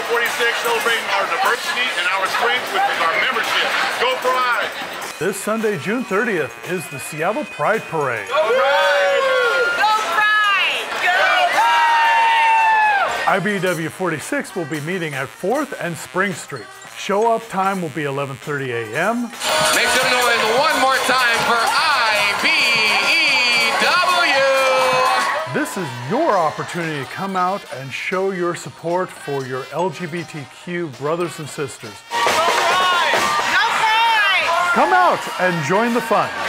46, celebrating our diversity and our strength, which is our membership. Go Pride! This Sunday, June 30th, is the Seattle Pride Parade. Go Pride! Go Pride! Go Pride! IBEW 46 will be meeting at 4th and Spring Street. Show up time will be 11:30 a.m. Make some noise one more time for IBEW! This is your opportunity to come out and show your support for your LGBTQ brothers and sisters. Go Pride! Go Pride! Come out and join the fun.